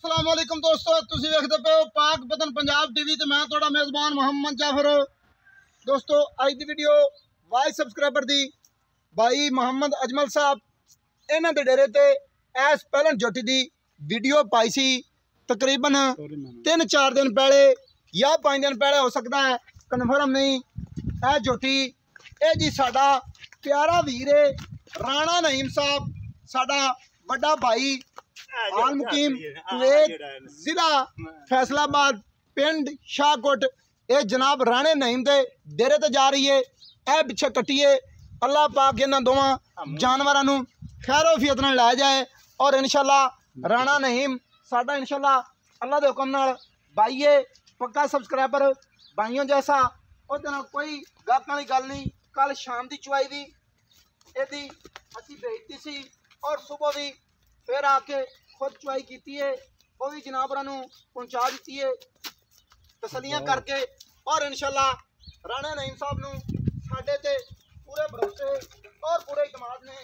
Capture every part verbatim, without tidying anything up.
अस्सलाम वालेकुम दोस्तों, तुसी वेखदे पे हो पाक वतन पंजाब टीवी ते मैं तुहाडा मेज़बान मोहम्मद जाफर। दोस्तों अज दी वीडियो वाइस सबसक्राइबर दी भाई मोहम्मद अजमल साहब इन्हां दे डेरे ते एस पहलन जोटी दी वीडियो पाई सी। तकरीबन तीन चार दिन पहले या पाँच दिन पहले हो सकता है, कन्फर्म नहीं। ए जोटी ए जी साडा प्यारा वीर है राणा नईम साहब, साडा बड़ा भाई आल मुकीम कुवैत जिला फैसलाबाद पिंड शाहकोट। ये जनाब राणे नईम दे डेरे ते जा रही है। ए पिछे कट्टिए अल्लाह पाक इन्हां दोवां जानवरां नूं खैरोफियत नाल लै जाए और इंशाल्लाह राणा नईम साडा इंशाल्लाह अल्लाह दे हुक्म नाल भाई है पक्का सबसक्राइबर भाइयों जैसा। उहदे नाल कोई गल्ल वाली गल नहीं। कल शाम की चुवाई भी यदि असी भेजती सी और सुबह भी फिर आके खुद चुवाई की है, वो भी जनाबरां नूं पहुँचा दी है तसलियां करके। और इंशाल्लाह राणा नईम साहब नूं साडे ते पूरे भरोसे और पूरे इतमाद ने।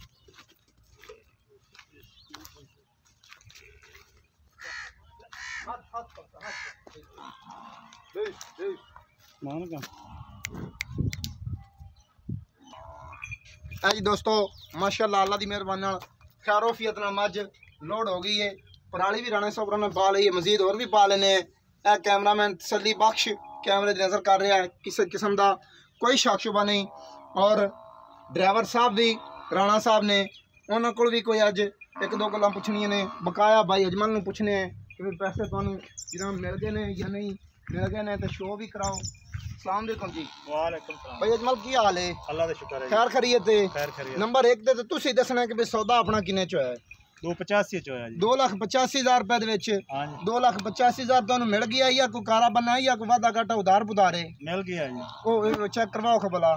जी दोस्तों माशाअल्लाह अल्लाह की मेहरबानी नाल खैरोफियत नाल मज लोड हो गई है। पराली भी राणा साहब ने पा ली है, मजीद होर भी पा लेने। यह कैमरामैन तसली बख्श कैमरे की नज़र कर रहा है, किसी किस्म का कोई शक शुबा नहीं। और ड्राइवर साहब भी राणा साहब ने उन्होंने को भी कोई अज एक दो गल्लां पुछनियां ने। बकाया भाई अजमल नूं पुछने हैं कि पैसे तुहानूं जनाब मिल गए ने या नहीं मिल गए ने, तो शो भी कराओ। अस्सलाम वालेकुम जी। वालेकुम सलाम भाई अजमल की हाल है? अल्लाह दा शुक्र है। खैर खरीयत है? खैर खैरियत। नंबर एक ते तुसीं दसना है कि भाई सौदा अपना किन्ने च होया है? दो पचासी च होया जी। दो लाख पचासी हज़ार रुपए दे विच हां जी। दो लाख पचासी हज़ार तुहानूं मिल गया या कोई कारा बना है या कोई वादा घाटा उधार बुधारे? मिल गया जी। ओ चेक करवाओ खबला।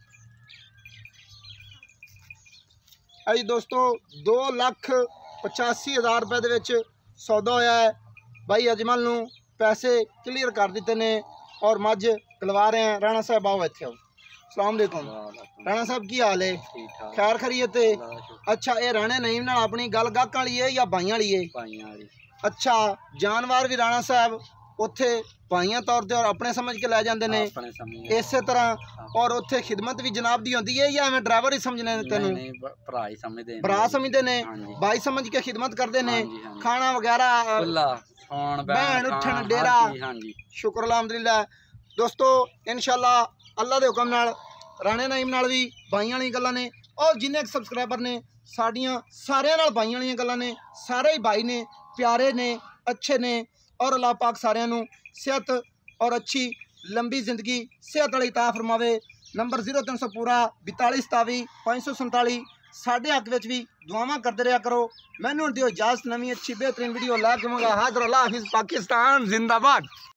अजी दोस्तों दो लाख पचासी हज़ार रुपए दे विच सौदा होया है। भाई अजमल नूं पैसे क्लीयर कर दिते ने और मज कलवा रहे हैं। राणा साहब आओ इत्थे आओ। अस्सलाम वालेकुम। राणा साहब की हाल है? खैर खरीयत है? अच्छा ये राणे नईम नाल अपनी गल गाहक वाली है या भाइयां वाली है? भाइयां वाली। अच्छा जानवर भी राणा साहब उत्थे भाइयां तौर ते और अपने समझ के लै जांदे ने इस तरह। और उत्थे खिदमत भी जनाब दी होंदी है या मैं ड्राइवर ही समझने तेनू? भरा ही समझदे ने। भरा समझदे ने, भाई समझ के खिदमत करदे ने। खाना वगैरह बैन उठन डेरा। शुक्र अल्हम्दुलिल्लाह। दोस्तों इंशाल्लाह अल्लाह दे हुक्म नाल राणे नईम नाल भी भाइयां वाली गल्लां ने और जिन्ने सबसक्राइबर ने साड़ियां सारियां नाल भाइयां वाली गल्लां ने। सारे ही भाई ने, प्यारे ने, अच्छे ने और अल्लाह पाक सारियां नूं सेहत और अच्छी लंबी जिंदगी सेहत वाली अता फरमावे। नंबर जीरो तीन सौ पूरा बताली सतावी पाँच सौ संताली साढ़े हक विच भी दुआवां करते रहा करो। मैनूं दिओ इजाजत, नवीं अच्छी बेहतरीन वीडियो ला के मंगा। हाज़िर अल्लाह हाफिज़, पाकिस्तान जिंदाबाद।